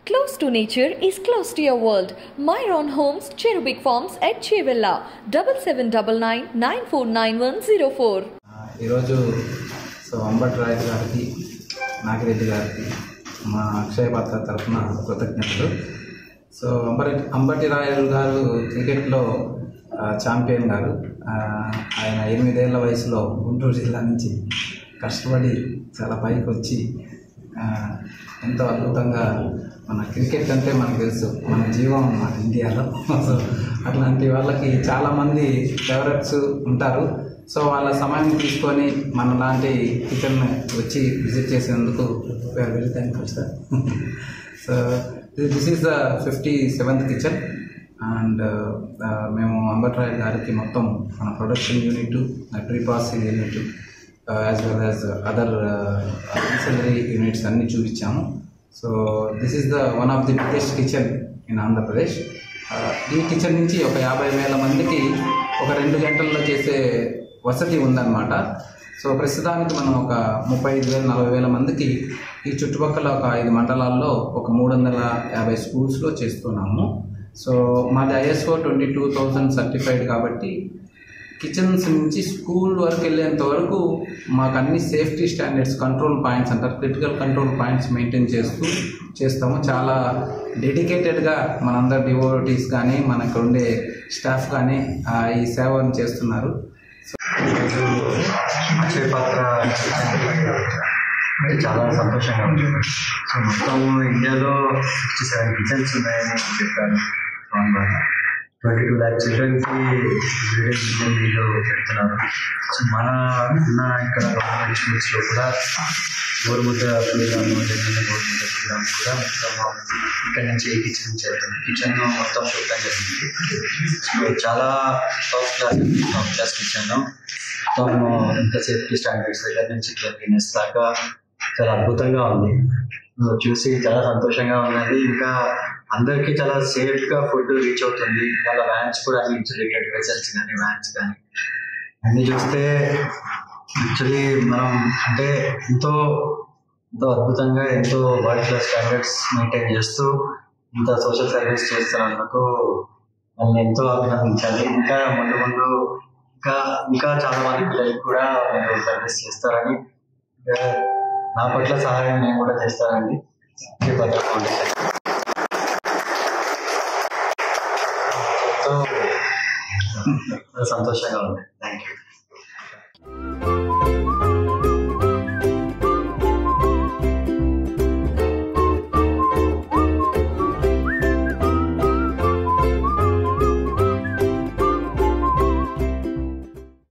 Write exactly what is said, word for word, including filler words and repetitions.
Close to nature is close to your world. Myron Homes, Cherubic Farms at Chevilla. seven seven nine nine nine four nine one zero four. ఈరోజు so Ambati Rai గారికి నాగిరెడ్డి గారికి మా అక్షయ పాత్ర తరఫున కృతజ్ఞతలు. So Ambati Ambati రాయలు గారు క్రికెట్లో ఛాంపియన్ గారు. ఆయన ఎనిమిదేళ్ల వయసులో గుంటూరు జిల్లా నుంచి కష్టపడి చాలా పైకి వచ్చి ఎంతో అద్భుతంగా మన క్రికెట్ అంటే మనకు తెలుసు, మన జీవం అన్నమాట ఇండియాలో. సో అట్లాంటి వాళ్ళకి చాలామంది ఫేవరెట్స్ ఉంటారు. సో వాళ్ళ సమయం తీసుకొని మన లాంటి కిచెన్ వచ్చి విజిట్ చేసేందుకు we're very thankful sir. So this is the fifty seventh kitchen and మేము అంబటి రాయ్ గారికి మొత్తం మన production unit, pre processing unit as well as other ancillary units అన్నీ చూపించాము. So this is the one of the biggest kitchen in Andhra Pradesh. ఈ kitchen నుంచి ఒక యాభై వేల మందికి ఒక రెండు గంటల్లో చేసే వసతి ఉందన్నమాట. సో ప్రస్తుతానికి మనం ఒక ముప్పై ఐదు వేల నలభై వేల మందికి ఈ చుట్టుపక్కల ఒక ఐదు మండలాల్లో ఒక మూడు వందల యాభై స్కూల్స్లో చేస్తున్నాము. సో మాది ISO twenty two thousand certified కాబట్టి కిచెన్స్ నుంచి స్కూల్ వరకు వెళ్ళేంత వరకు మాకు అన్ని సేఫ్టీ స్టాండర్డ్స్, కంట్రోల్ పాయింట్స్ అంటారు, క్రిటికల్ కంట్రోల్ పాయింట్స్ మెయింటైన్ చేస్తూ చేస్తాము. చాలా డెడికేటెడ్గా మనందరు డివోటీస్ కానీ మనకు ఉండే స్టాఫ్ కానీ ఈ సేవను చేస్తున్నారు. అక్షయ పాత్ర చాలా సంతోషంగా ఉంది. సో మొత్తం ఇండియాలో సిక్స్టీ సెవెన్ కిచెన్స్ ఉన్నాయని చెప్పారు. ట్వంటీ టూ ల్యాక్ చిల్డ్రన్కి కిచెన్ వీళ్ళు పెడుతున్నారు. సో మన ఉన్న ఇక్కడ గవర్నమెంట్ స్కూల్స్లో కూడా గోరుముద్ద ప్రోగ్రామ్, జగన్ గోరుముద్ద ప్రోగ్రామ్ కూడా మొత్తం ఇక్కడ నుంచి కిచెన్ చేస్తుంది. కిచెన్ మొత్తం చూడటం జరిగింది. సో చాలా top class top class kitchen. మొత్తం ఇంత సేఫ్టీ స్టాండర్డ్స్ దగ్గర నుంచి క్లీనెస్ దాకా చాలా అద్భుతంగా ఉంది. చూసి చాలా సంతోషంగా ఉన్నది. ఇంకా అందరికీ చాలా సేఫ్ గా ఫుడ్ రీచ్ అవుతుంది. వాళ్ళ వ్యాన్స్ కూడా అన్ని ఇన్సులేటెడ్ వెజల్స్ కానీ వ్యాన్స్ కానీ అన్ని చూస్తే యాక్చువల్లీ మనం అంటే ఎంతో ఎంతో అద్భుతంగా ఎంతో వరల్డ్ క్లాస్ స్టాండర్డ్స్ మెయింటైన్ చేస్తూ ఇంత సోషల్ సర్వీస్ చేస్తున్నందుకు వాళ్ళని ఎంతో అభినందించాలి. ఇంకా ముందు ముందు ఇంకా ఇంకా చాలా మంది పిల్లలకి కూడా మీరు సర్వీస్ చేస్తారని, నా పట్ల సహాయం నేను కూడా చేస్తానండి. భద్ర ఫౌండేషన్ సంతోషంగా ఉంది. Thank you.